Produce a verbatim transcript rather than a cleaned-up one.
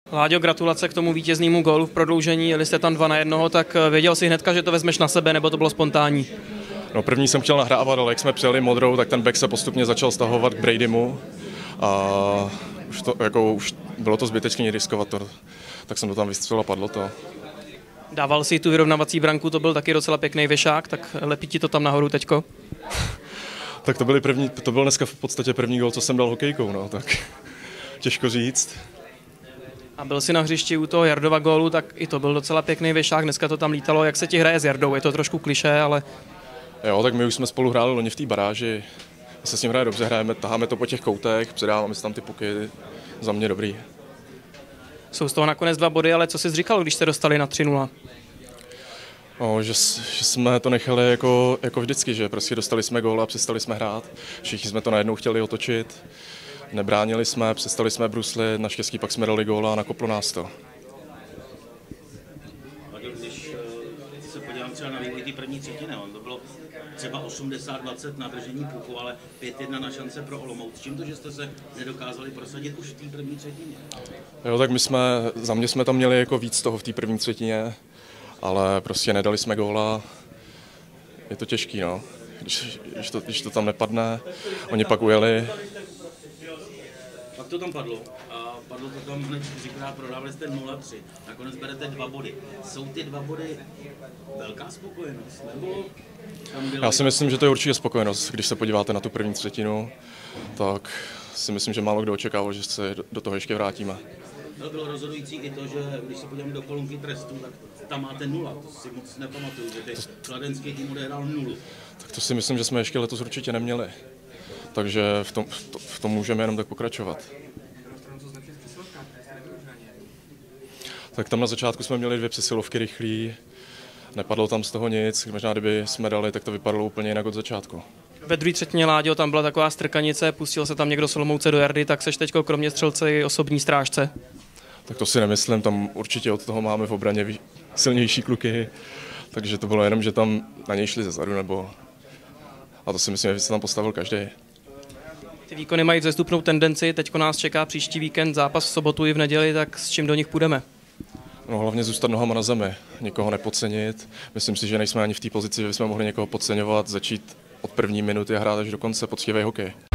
Láďo, gratulace k tomu vítěznému gólu v prodloužení, jeli jste tam dva na jednoho, tak věděl jsi hnedka, že to vezmeš na sebe, nebo to bylo spontánní? No, první jsem chtěl nahrávat, ale jak jsme přijeli modrou, tak ten back se postupně začal stahovat k Bradymu a už to, jako, už bylo to zbytečně riskovat, to, tak jsem to tam vystřelil a padlo to. Dával si tu vyrovnavací branku, to byl taky docela pěkný věšák, tak lepí ti to tam nahoru teďko? Tak to, byly první, to byl dneska v podstatě první gól, co jsem dal hokejkou, no, tak těžko říct. A byl jsi na hřišti u toho Jardova gólu, tak i to byl docela pěkný věšák, dneska to tam lítalo. Jak se ti hraje s Jardou? Je to trošku klišé, ale... Jo, tak my už jsme spolu hráli loni v té baráži, se s ním hraje dobře, hrajeme, taháme to po těch koutech, předáváme si tam ty puky, za mě dobrý. Jsou z toho nakonec dva body, ale co jsi říkal, když jste dostali na tři nula? No, že, že jsme to nechali jako, jako vždycky, že prostě dostali jsme gól a přestali jsme hrát. Všichni jsme to najednou chtěli otočit, nebránili jsme, přestali jsme bruslit, naštěstí pak jsme dali gól a nakoplo nás to. Když se podívám třeba na vývoj té první třetiny, to bylo třeba osmdesát dvacet na držení puku, ale pět jedna na šance pro Olomouc. Čím to, že jste se nedokázali prosadit už v té první třetině? Jo, tak my jsme, za mě jsme tam měli jako víc toho v té první třetině, ale prostě nedali jsme góla. Je to těžký, no. Když, když, to, když to tam nepadne, oni pak ujeli. Pak to tam padlo a padlo to tam hned čtyřikrát, prodávali jste nula tři. Nakonec berete dva body. Jsou ty dva body velká spokojenost? Nebo tam bylo... Já si myslím, že to je určitě spokojenost. Když se podíváte na tu první třetinu, tak si myslím, že málo kdo očekával, že se do toho ještě vrátíme. Ale bylo rozhodující i to, že když se podíváme do kolonky trestů, tak tam máte nula. To si moc nepamatuju, že ty kladenský tým odehrál nulu. Tak to si myslím, že jsme ještě letos určitě neměli. Takže v tom, v tom můžeme jenom tak pokračovat. Tak tam na začátku jsme měli dvě přesilovky rychlý, nepadlo tam z toho nic, možná kdyby jsme dali, tak to vypadalo úplně jinak od začátku. Ve druhé třetině, Láďo, tam byla taková strkanice, pustil se tam někdo z Olomouce do Jardy, tak seš teďko kromě střelce i osobní strážce? Tak to si nemyslím, tam určitě od toho máme v obraně silnější kluky, takže to bylo jenom, že tam na něj šli zezadu, nebo... A to si myslím, že se tam postavil každý. Ty výkony mají vzestupnou tendenci, teďko nás čeká příští víkend zápas v sobotu i v neděli, tak s čím do nich půjdeme? No, hlavně zůstat nohama na zemi, nikoho nepodcenit. Myslím si, že nejsme ani v té pozici, že bychom mohli někoho podceňovat, začít od první minuty a hrát až do konce poctivý hokej.